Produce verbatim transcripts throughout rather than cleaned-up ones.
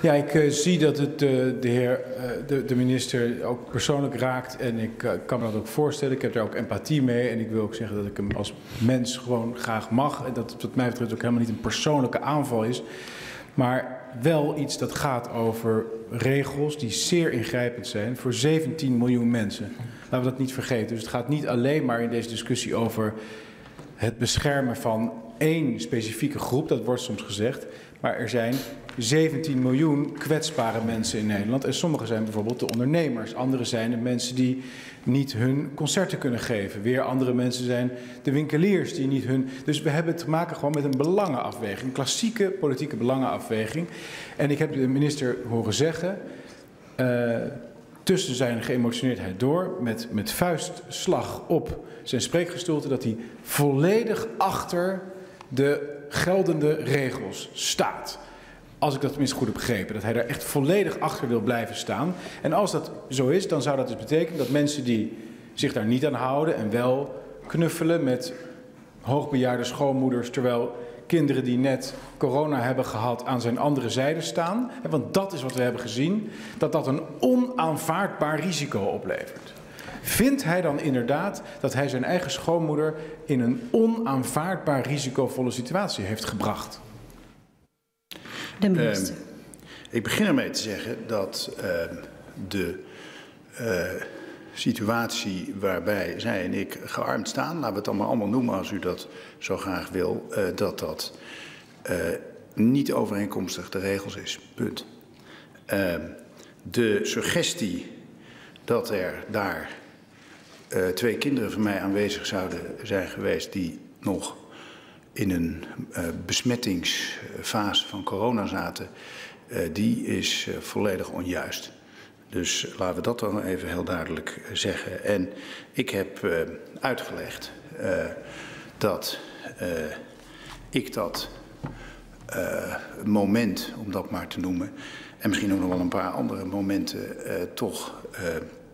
Ja, ik uh, zie dat het uh, de heer, uh, de, de minister ook persoonlijk raakt en ik uh, kan me dat ook voorstellen. Ik heb daar ook empathie mee en ik wil ook zeggen dat ik hem als mens gewoon graag mag. En dat het wat mij betreft ook helemaal niet een persoonlijke aanval is. Maar wel iets dat gaat over regels die zeer ingrijpend zijn voor zeventien miljoen mensen. Laten we dat niet vergeten. Dus het gaat niet alleen maar in deze discussie over het beschermen van één specifieke groep, dat wordt soms gezegd. Maar er zijn zeventien miljoen kwetsbare mensen in Nederland. En sommige zijn bijvoorbeeld de ondernemers. Andere zijn de mensen die niet hun concerten kunnen geven. Weer andere mensen zijn de winkeliers die niet hun... Dus we hebben te maken gewoon met een belangenafweging. Een klassieke politieke belangenafweging. En ik heb de minister horen zeggen, Uh, tussen zijn geëmotioneerdheid door, met, met vuistslag op zijn spreekgestoelte, dat hij volledig achter de geldende regels staat. Als ik dat tenminste goed heb begrepen, dat hij daar echt volledig achter wil blijven staan. En als dat zo is, dan zou dat dus betekenen dat mensen die zich daar niet aan houden en wel knuffelen met hoogbejaarde schoonmoeders, terwijl kinderen die net corona hebben gehad aan zijn andere zijde staan. Want dat is wat we hebben gezien, dat dat een onaanvaardbaar risico oplevert. Vindt hij dan inderdaad dat hij zijn eigen schoonmoeder in een onaanvaardbaar risicovolle situatie heeft gebracht? De minister. Uh, ik begin ermee te zeggen dat uh, de uh, situatie waarbij zij en ik gearmd staan, laten we het allemaal, allemaal noemen als u dat zo graag wil, uh, dat dat uh, niet overeenkomstig de regels is. Punt. Uh, de suggestie dat er daar uh, twee kinderen van mij aanwezig zouden zijn geweest die nog in een uh, besmettingsfase van corona zaten, uh, die is uh, volledig onjuist. Dus laten we dat dan even heel duidelijk zeggen. En ik heb uh, uitgelegd uh, dat uh, ik dat uh, moment, om dat maar te noemen, en misschien ook nog wel een paar andere momenten, uh, toch uh,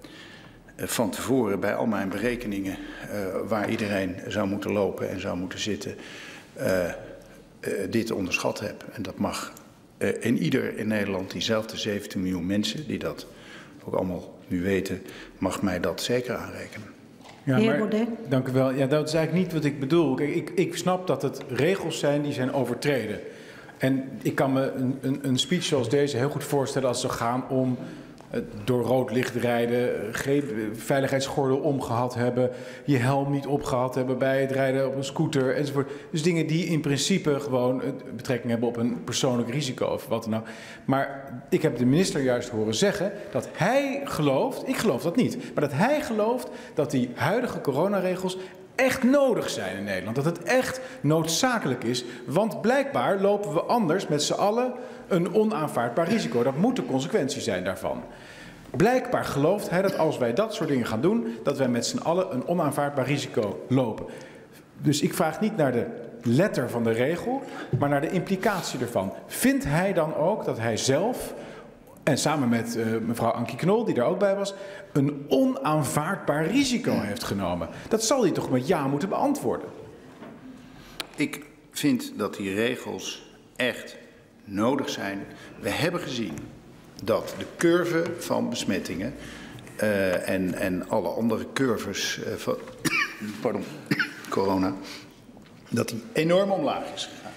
van tevoren bij al mijn berekeningen uh, waar iedereen zou moeten lopen en zou moeten zitten, uh, uh, dit onderschat heb. En dat mag uh, in ieder in Nederland, diezelfde zeventien miljoen mensen die dat ook allemaal nu weten, mag mij dat zeker aanrekenen. Ja, maar, dank u wel. Ja, dat is eigenlijk niet wat ik bedoel. Kijk, ik, ik snap dat het regels zijn die zijn overtreden. En ik kan me een, een, een speech zoals deze heel goed voorstellen als het zou gaan om door rood licht rijden, geen veiligheidsgordel omgehad hebben, je helm niet opgehad hebben bij het rijden op een scooter enzovoort. Dus dingen die in principe gewoon betrekking hebben op een persoonlijk risico of wat dan ook. Maar ik heb de minister juist horen zeggen dat hij gelooft, ik geloof dat niet, maar dat hij gelooft dat die huidige coronaregels echt nodig zijn in Nederland. Dat het echt noodzakelijk is, want blijkbaar lopen we anders met z'n allen een onaanvaardbaar risico. Dat moet de consequentie zijn daarvan. Blijkbaar gelooft hij dat als wij dat soort dingen gaan doen, dat wij met z'n allen een onaanvaardbaar risico lopen. Dus ik vraag niet naar de letter van de regel, maar naar de implicatie ervan. Vindt hij dan ook dat hij zelf, en samen met uh, mevrouw Ankie Knol, die daar ook bij was, een onaanvaardbaar risico heeft genomen? Dat zal hij toch met ja moeten beantwoorden? Ik vind dat die regels echt nodig zijn. We hebben gezien dat de curve van besmettingen uh, en, en alle andere curves uh, van pardon, corona, dat die enorm omlaag is gegaan.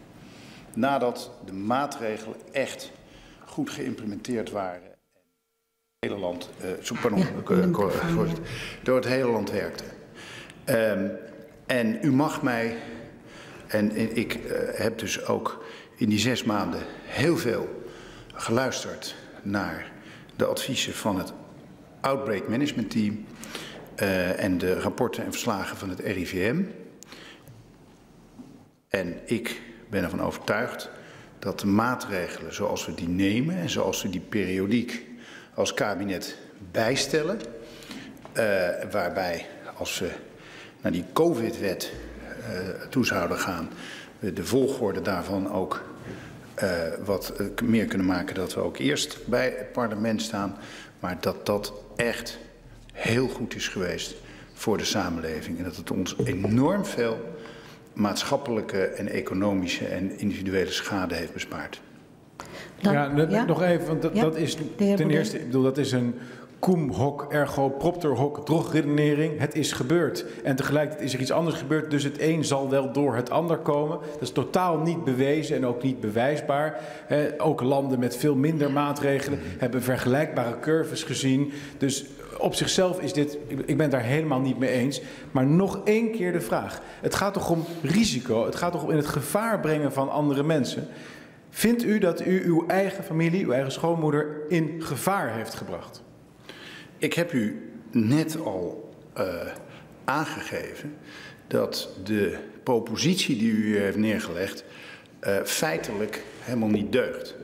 Nadat de maatregelen echt goed geïmplementeerd waren en het hele land, uh, pardon, ja, door het hele land werkte. Um, en u mag mij, en, en ik uh, heb dus ook in die zes maanden heel veel geluisterd naar de adviezen van het Outbreak Management Team uh, en de rapporten en verslagen van het R I V M. En ik ben ervan overtuigd dat de maatregelen zoals we die nemen en zoals we die periodiek als kabinet bijstellen, uh, waarbij als we naar die COVID-wet uh, toe zouden gaan, we de volgorde daarvan ook uh, wat uh, meer kunnen maken, dat we ook eerst bij het parlement staan, maar dat dat echt heel goed is geweest voor de samenleving en dat het ons enorm veel maatschappelijke en economische en individuele schade heeft bespaard. Dan, ja, net, ja? nog even, want dat, Ja? dat is ten eerste, ik bedoel, dat is een cum hoc ergo propter hoc drogredenering. Het is gebeurd. En tegelijkertijd is er iets anders gebeurd, dus het een zal wel door het ander komen. Dat is totaal niet bewezen en ook niet bewijsbaar. He, ook landen met veel minder maatregelen hebben vergelijkbare curves gezien. Dus op zichzelf is dit, ik ben het daar helemaal niet mee eens. Maar nog één keer de vraag. Het gaat toch om risico? Het gaat toch om in het gevaar brengen van andere mensen? Vindt u dat u uw eigen familie, uw eigen schoonmoeder, in gevaar heeft gebracht? Ik heb u net al uh, aangegeven dat de propositie die u heeft neergelegd uh, feitelijk helemaal niet deugt.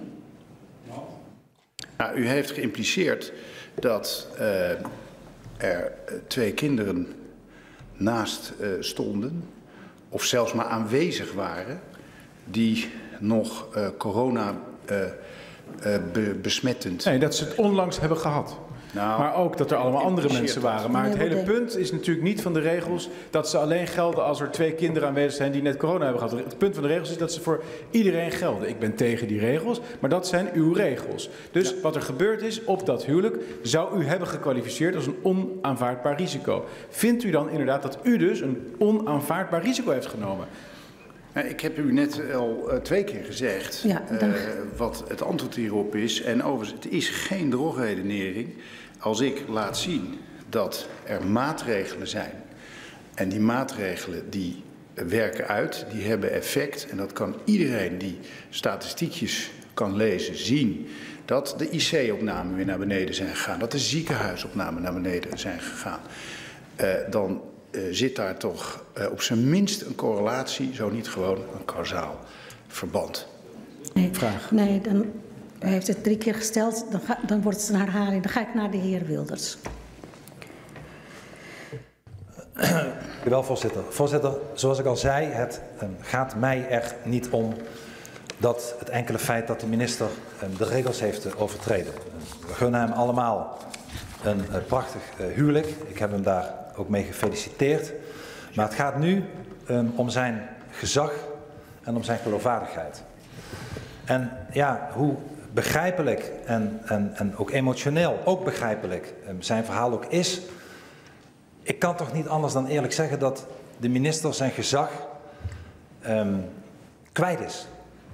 Nou, u heeft geïmpliceerd dat uh, er twee kinderen naast uh, stonden, of zelfs maar aanwezig waren, die nog uh, corona uh, uh, be besmettend... Nee, dat ze het onlangs hebben gehad. Nou, maar ook dat er allemaal andere mensen waren. Maar het hele punt is natuurlijk niet van de regels dat ze alleen gelden als er twee kinderen aanwezig zijn die net corona hebben gehad. Het punt van de regels is dat ze voor iedereen gelden. Ik ben tegen die regels, maar dat zijn uw regels. Dus ja. Wat er gebeurd is op dat huwelijk zou u hebben gekwalificeerd als een onaanvaardbaar risico. Vindt u dan inderdaad dat u dus een onaanvaardbaar risico heeft genomen? Ik heb u net al uh, twee keer gezegd ja, uh, wat het antwoord hierop is. En overigens, het is geen drogredenering als ik laat zien dat er maatregelen zijn. En die maatregelen die werken uit, die hebben effect. En dat kan iedereen die statistiekjes kan lezen zien. Dat de I C-opnamen weer naar beneden zijn gegaan. Dat de ziekenhuisopnamen naar beneden zijn gegaan. Uh, dan... Uh, zit daar toch uh, op zijn minst een correlatie, zo niet gewoon een kausaal verband. Nee, Vraag. Nee, dan u heeft het drie keer gesteld, dan, ga, dan wordt het een herhaling. Dan ga ik naar de heer Wilders. Dank u wel, voorzitter. Voorzitter, zoals ik al zei, het um, gaat mij er niet om dat het enkele feit dat de minister um, de regels heeft uh, overtreden. We gunnen hem allemaal een uh, prachtig uh, huwelijk. Ik heb hem daar ook mee gefeliciteerd. Maar het gaat nu um, om zijn gezag en om zijn geloofwaardigheid. En ja, hoe begrijpelijk en, en, en ook emotioneel, ook begrijpelijk um, zijn verhaal ook is. Ik kan toch niet anders dan eerlijk zeggen dat de minister zijn gezag um, kwijt is.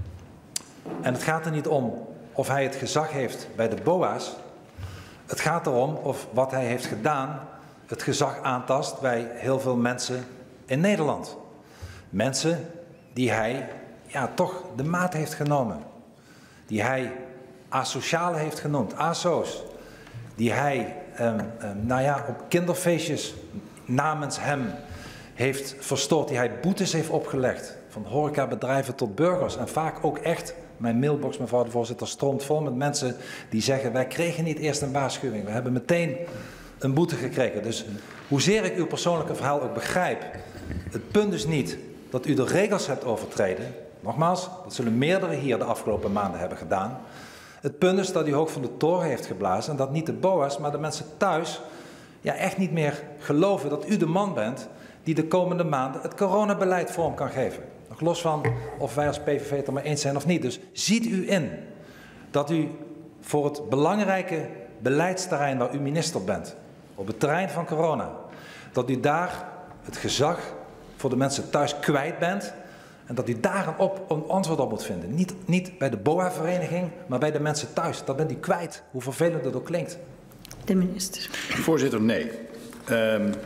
En het gaat er niet om of hij het gezag heeft bij de B O A's. Het gaat erom of wat hij heeft gedaan het gezag aantast bij heel veel mensen in Nederland. Mensen die hij ja, toch de maat heeft genomen. Die hij asociale heeft genoemd, aso's. Die hij um, um, nou ja, op kinderfeestjes namens hem heeft verstoord. Die hij boetes heeft opgelegd. Van horecabedrijven tot burgers. En vaak ook echt, mijn mailbox, mevrouw de voorzitter, stroomt vol met mensen die zeggen: wij kregen niet eerst een waarschuwing. We hebben meteen een boete gekregen. Dus hoezeer ik uw persoonlijke verhaal ook begrijp, het punt is niet dat u de regels hebt overtreden. Nogmaals, dat zullen meerdere hier de afgelopen maanden hebben gedaan. Het punt is dat u hoog van de toren heeft geblazen en dat niet de B O A's, maar de mensen thuis ja, echt niet meer geloven dat u de man bent die de komende maanden het coronabeleid vorm kan geven. Nog los van of wij als P V V het er maar eens zijn of niet. Dus ziet u in dat u voor het belangrijke beleidsterrein waar u minister bent, op het terrein van corona, dat u daar het gezag voor de mensen thuis kwijt bent en dat u daar een, op, een antwoord op moet vinden. Niet, niet bij de B O A-vereniging, maar bij de mensen thuis. Dat bent u kwijt, hoe vervelend dat ook klinkt. De minister. Voorzitter, nee. Um, uh,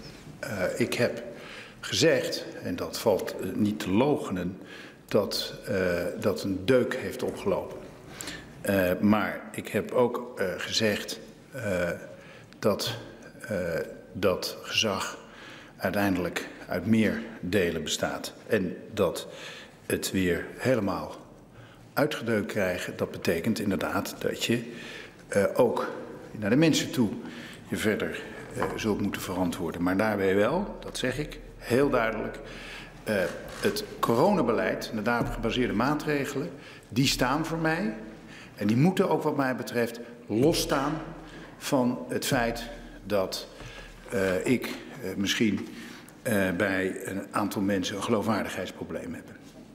ik heb gezegd, en dat valt uh, niet te loochenen, dat uh, dat een deuk heeft opgelopen. Uh, maar ik heb ook uh, gezegd uh, dat uh, dat gezag uiteindelijk uit meer delen bestaat. En dat het weer helemaal uitgedeukt krijgen, dat betekent inderdaad dat je uh, ook naar de mensen toe je verder uh, zult moeten verantwoorden. Maar daarbij wel, dat zeg ik heel duidelijk, uh, het coronabeleid en de daarop gebaseerde maatregelen, die staan voor mij. En die moeten ook wat mij betreft losstaan van het feit dat uh, ik uh, misschien uh, bij een aantal mensen een geloofwaardigheidsprobleem heb.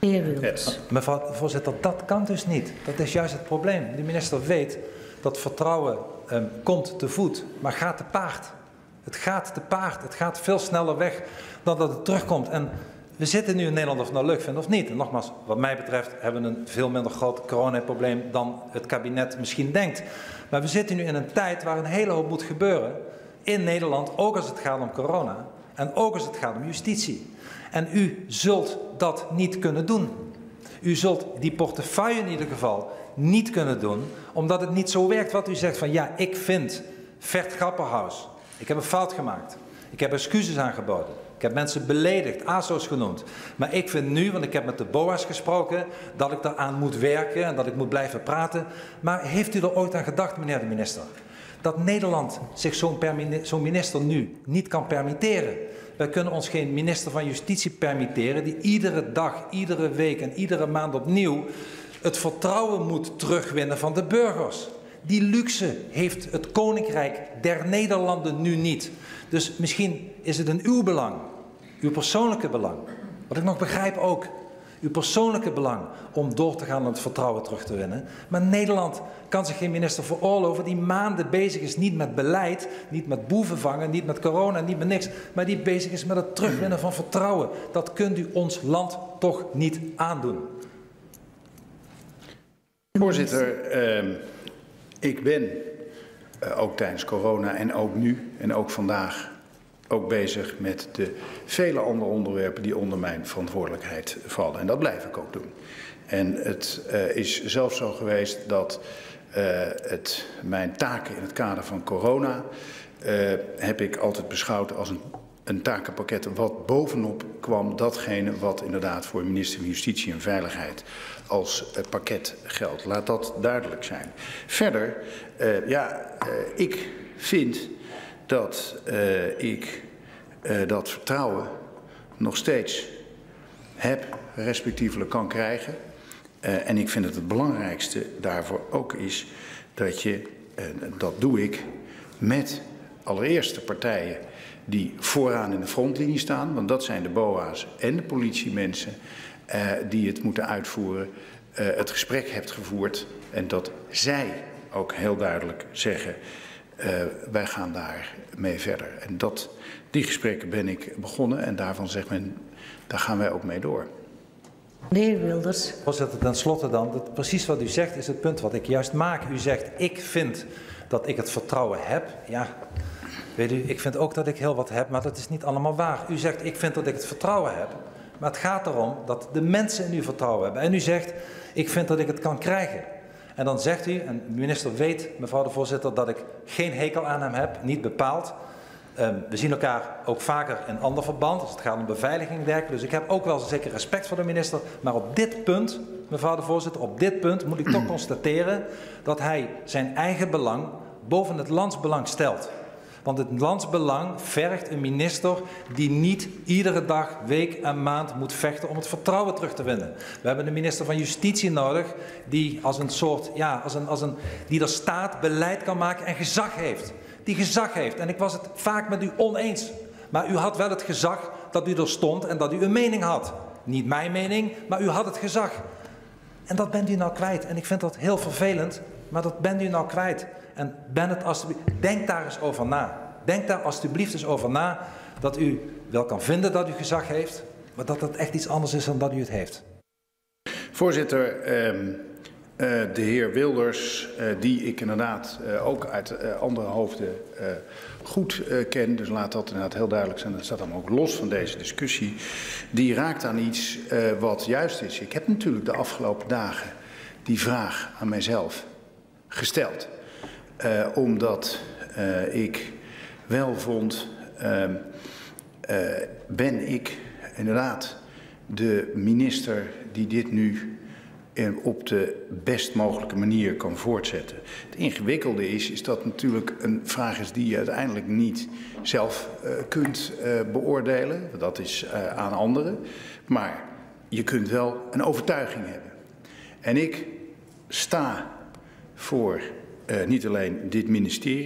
De heer Wilders. Mevrouw de voorzitter, dat kan dus niet. Dat is juist het probleem. De minister weet dat vertrouwen um, komt te voet, maar gaat te paard. Het gaat te paard. Het gaat veel sneller weg dan dat het terugkomt. En we zitten nu in Nederland, of het nou leuk vinden of niet. En nogmaals, wat mij betreft hebben we een veel minder groot coronaprobleem dan het kabinet misschien denkt. Maar we zitten nu in een tijd waar een hele hoop moet gebeuren in Nederland, ook als het gaat om corona en ook als het gaat om justitie. En u zult dat niet kunnen doen. U zult die portefeuille in ieder geval niet kunnen doen, omdat het niet zo werkt wat u zegt van ja, ik vind Vert Grapperhaus, ik heb een fout gemaakt. Ik heb excuses aangeboden. Ik heb mensen beledigd, A S O's genoemd. Maar ik vind nu, want ik heb met de B O A's gesproken, dat ik daaraan moet werken en dat ik moet blijven praten. Maar heeft u er ooit aan gedacht, meneer de minister, dat Nederland zich zo'n zo'n minister nu niet kan permitteren? Wij kunnen ons geen minister van Justitie permitteren die iedere dag, iedere week en iedere maand opnieuw het vertrouwen moet terugwinnen van de burgers. Die luxe heeft het Koninkrijk der Nederlanden nu niet. Dus misschien is het in uw belang, uw persoonlijke belang, wat ik nog begrijp ook, uw persoonlijke belang om door te gaan en het vertrouwen terug te winnen. Maar Nederland kan zich geen minister veroorloven die maanden bezig is, niet met beleid, niet met boeven vangen, niet met corona, niet met niks, maar die bezig is met het terugwinnen van vertrouwen. Dat kunt u ons land toch niet aandoen. Voorzitter, eh, ik ben uh, ook tijdens corona en ook nu en ook vandaag ook bezig met de vele andere onderwerpen die onder mijn verantwoordelijkheid vallen. En dat blijf ik ook doen. En het uh, is zelfs zo geweest dat uh, het, mijn taken in het kader van corona uh, heb ik altijd beschouwd als een, een takenpakket wat bovenop kwam datgene wat inderdaad voor minister van Justitie en Veiligheid als uh, pakket geldt. Laat dat duidelijk zijn. Verder, uh, ja, uh, ik vind dat uh, ik uh, dat vertrouwen nog steeds heb, respectievelijk kan krijgen. Uh, en ik vind dat het belangrijkste daarvoor ook is dat je, uh, dat doe ik, met allereerst de partijen die vooraan in de frontlinie staan, want dat zijn de B O A's en de politiemensen uh, die het moeten uitvoeren, uh, het gesprek hebt gevoerd en dat zij ook heel duidelijk zeggen, uh, wij gaan daar mee verder. En dat, die gesprekken ben ik begonnen en daarvan zegt men, daar gaan wij ook mee door. De heer Wilders. Voorzitter, ten slotte dan, dat precies wat u zegt is het punt wat ik juist maak. U zegt, ik vind dat ik het vertrouwen heb. Ja, weet u, ik vind ook dat ik heel wat heb, maar dat is niet allemaal waar. U zegt, ik vind dat ik het vertrouwen heb. Maar het gaat erom dat de mensen in u vertrouwen hebben. En u zegt, ik vind dat ik het kan krijgen. En dan zegt u, en de minister weet, mevrouw de voorzitter, dat ik geen hekel aan hem heb, niet bepaald. Um, we zien elkaar ook vaker in ander verband, als het gaat om beveiliging en dergelijke. Dus ik heb ook wel zeker respect voor de minister. Maar op dit punt, mevrouw de voorzitter, op dit punt moet ik toch constateren dat hij zijn eigen belang boven het landsbelang stelt. Want het landsbelang vergt een minister die niet iedere dag, week en maand moet vechten om het vertrouwen terug te winnen. We hebben een minister van Justitie nodig die als een soort, ja, als een, als een, die er staat, beleid kan maken en gezag heeft. Die gezag heeft. En ik was het vaak met u oneens. Maar u had wel het gezag dat u er stond en dat u een mening had. Niet mijn mening, maar u had het gezag. En dat bent u nou kwijt. En ik vind dat heel vervelend, maar dat bent u nou kwijt. En ben het alsjeblieft, denk daar eens over na. Denk daar alsjeblieft eens over na dat u wel kan vinden dat u gezag heeft, maar dat het echt iets anders is dan dat u het heeft. Voorzitter, eh, uh, de heer Wilders, uh, die ik inderdaad uh, ook uit uh, andere hoofden uh, goed uh, ken, dus laat dat inderdaad heel duidelijk zijn, dat staat dan ook los van deze discussie, die raakt aan iets uh, wat juist is. Ik heb natuurlijk de afgelopen dagen die vraag aan mijzelf gesteld. Uh, omdat uh, ik wel vond, uh, uh, ben ik inderdaad de minister die dit nu uh, op de best mogelijke manier kan voortzetten. Het ingewikkelde is, is dat natuurlijk een vraag is die je uiteindelijk niet zelf uh, kunt uh, beoordelen. Dat is uh, aan anderen. Maar je kunt wel een overtuiging hebben. En ik sta voor Uh, niet alleen dit ministerie,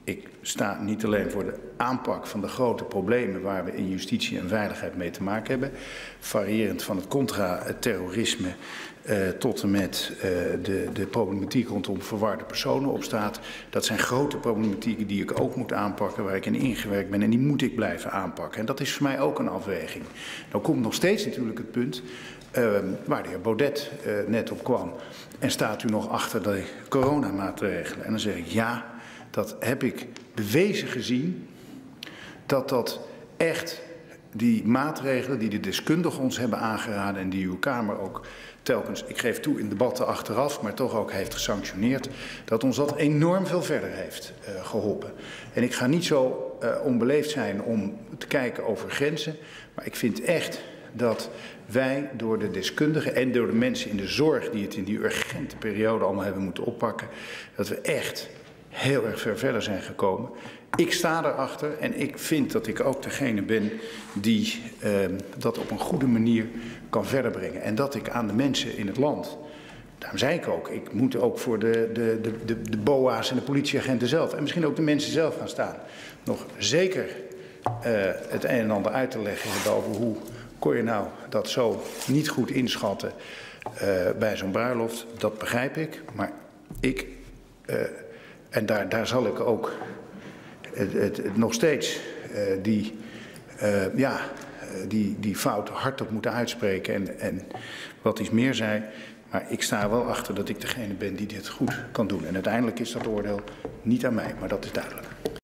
ik sta niet alleen voor de aanpak van de grote problemen waar we in justitie en veiligheid mee te maken hebben, variërend van het contra-terrorisme uh, tot en met uh, de, de problematiek rondom verwarde personen op straat. Dat zijn grote problematieken die ik ook moet aanpakken, waar ik in ingewerkt ben en die moet ik blijven aanpakken. En dat is voor mij ook een afweging. Dan komt nog steeds natuurlijk het punt uh, waar de heer Baudet uh, net op kwam. En staat u nog achter de coronamaatregelen? En dan zeg ik ja. Dat heb ik bewezen gezien, dat dat echt die maatregelen die de deskundigen ons hebben aangeraden en die uw Kamer ook telkens, ik geef toe in debatten achteraf, maar toch ook heeft gesanctioneerd, dat ons dat enorm veel verder heeft uh, geholpen. En ik ga niet zo uh, onbeleefd zijn om te kijken over grenzen, maar ik vind echt dat wij door de deskundigen en door de mensen in de zorg die het in die urgente periode allemaal hebben moeten oppakken, dat we echt heel erg ver verder zijn gekomen. Ik sta erachter en ik vind dat ik ook degene ben die uh, dat op een goede manier kan verder brengen. En dat ik aan de mensen in het land, daarom zei ik ook, ik moet ook voor de, de, de, de, de B O A's en de politieagenten zelf en misschien ook de mensen zelf gaan staan. Nog zeker uh, het een en ander uit te leggen over hoe kon je nou dat zo niet goed inschatten uh, bij zo'n bruiloft. Dat begrijp ik, maar ik... Uh, En daar, daar zal ik ook het, het, het nog steeds uh, die, uh, ja, die, die fout hardop moeten uitspreken en, en wat iets meer zei. Maar ik sta er wel achter dat ik degene ben die dit goed kan doen. En uiteindelijk is dat oordeel niet aan mij, maar dat is duidelijk.